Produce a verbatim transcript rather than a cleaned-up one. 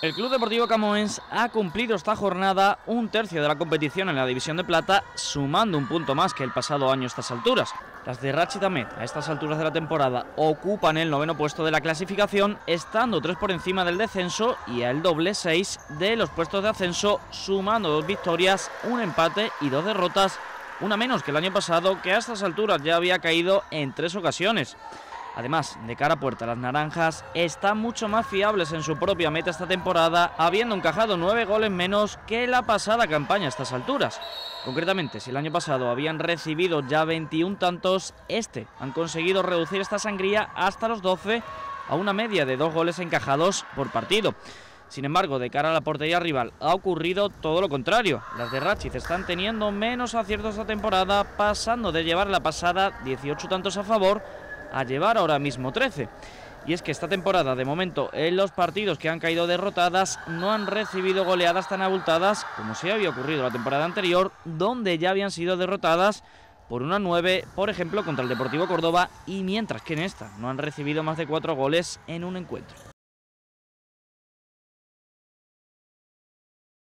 El Club Deportivo Camoens ha cumplido esta jornada un tercio de la competición en la División de Plata, sumando un punto más que el pasado año a estas alturas. Las de Rachid Ahmed, a estas alturas de la temporada, ocupan el noveno puesto de la clasificación, estando tres por encima del descenso y al doble seis de los puestos de ascenso, sumando dos victorias, un empate y dos derrotas, una menos que el año pasado, que a estas alturas ya había caído en tres ocasiones. Además, de cara a puerta, las naranjas están mucho más fiables en su propia meta esta temporada, habiendo encajado nueve goles menos que la pasada campaña a estas alturas. Concretamente, si el año pasado habían recibido ya veintiún tantos, este han conseguido reducir esta sangría hasta los doce, a una media de dos goles encajados por partido. Sin embargo, de cara a la portería rival ha ocurrido todo lo contrario. Las de Rachid están teniendo menos aciertos esta temporada, pasando de llevar la pasada dieciocho tantos a favor a llevar ahora mismo trece. Y es que esta temporada, de momento, en los partidos que han caído derrotadas, no han recibido goleadas tan abultadas como si había ocurrido la temporada anterior, donde ya habían sido derrotadas por una nueve, por ejemplo, contra el Deportivo Córdoba, y mientras que en esta no han recibido más de cuatro goles en un encuentro.